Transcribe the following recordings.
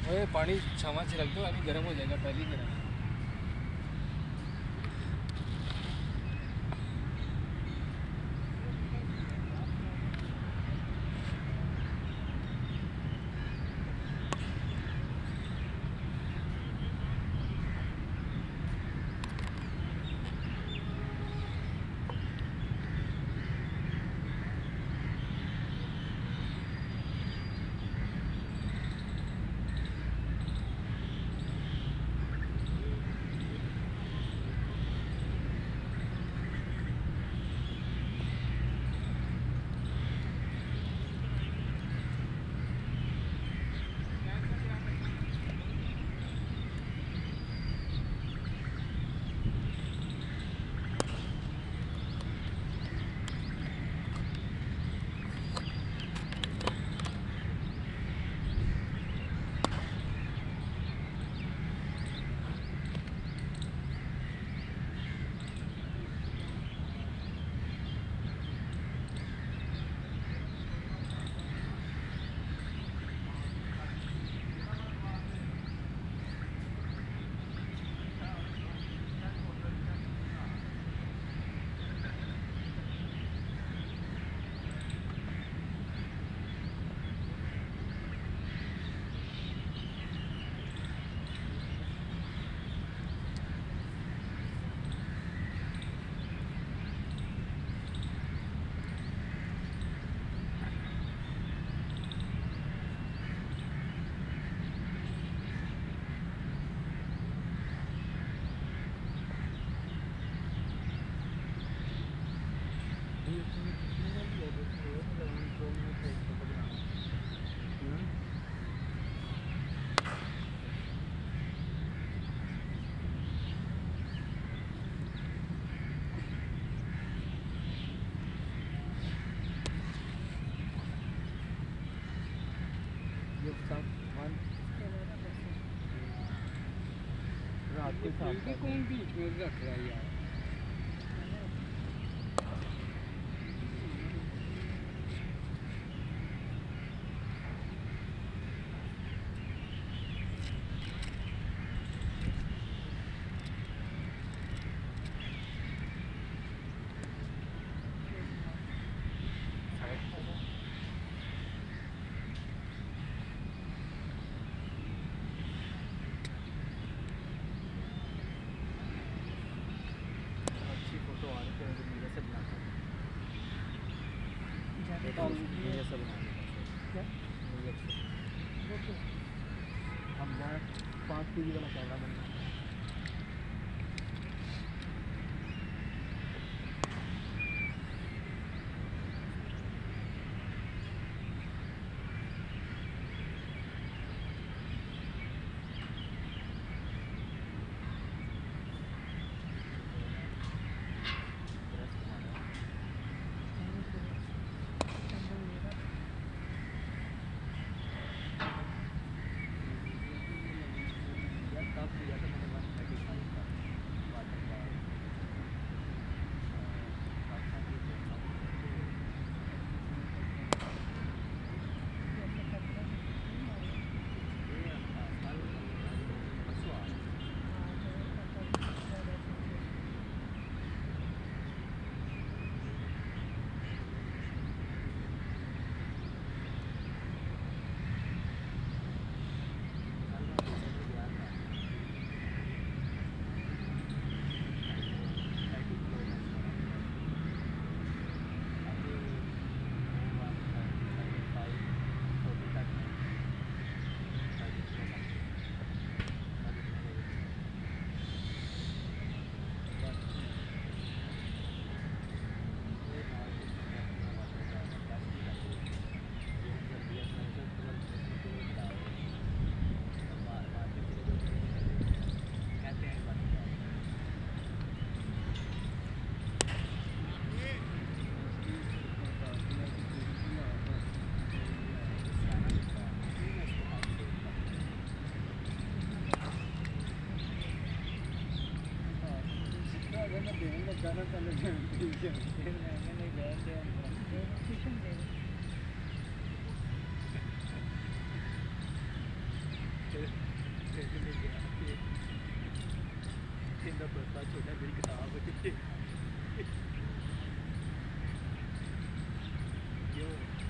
ओए पानी छावा छिड़क दो, अभी गर्म हो जाएगा, पहले ही गर्म है। कौन बीच में रख रहा है यार। हम 5 केजी वाला कैमरा बनना। बंदा बस्ता छोटा मेरी किताब क्यों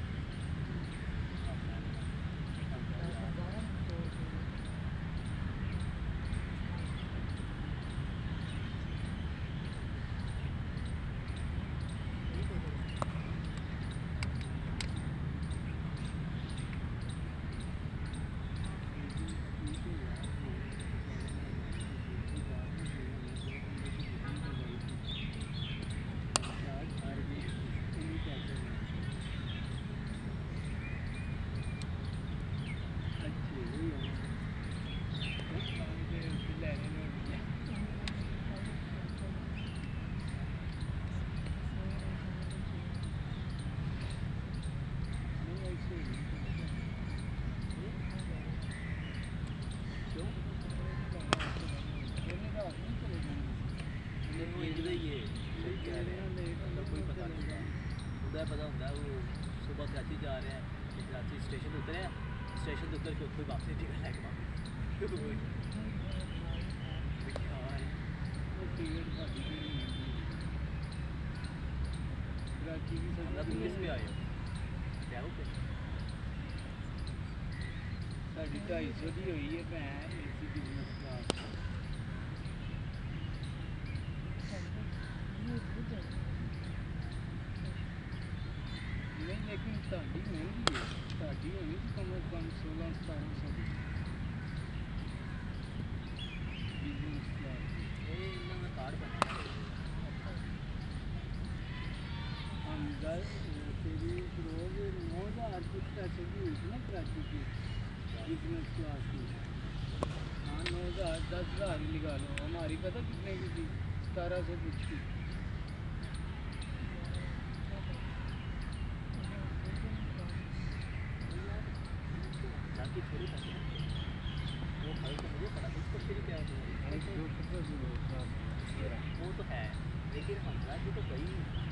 पता होंगे वो सुबह कराची जा रहे हैं कराची स्टेशन उतरे हैं स्टेशन उतर के उत्तर वापसी टिकट लैके किस पे आए हो क्या हो पे साढ़े 250 की हुई है भैन एसी बिजनेस क्लास नहीं लेकिन ताड़ी महंगी है ताड़ी होनी कम से कम 16-1700 की बिजनेस क्लास इन्होंने कार्ड बनाया हम तेरी रोज 9000 कुछ पैसे की हुई थी ना कराची की बिजनेस क्लास की हाँ 9000 10,000 ही लगा लो हमारी पता कितने की थी 1700 कुछ की थोड़ी वो भाई तो मुझे पता उसको फिर क्या वो तो है लेकिन हमला की तो कई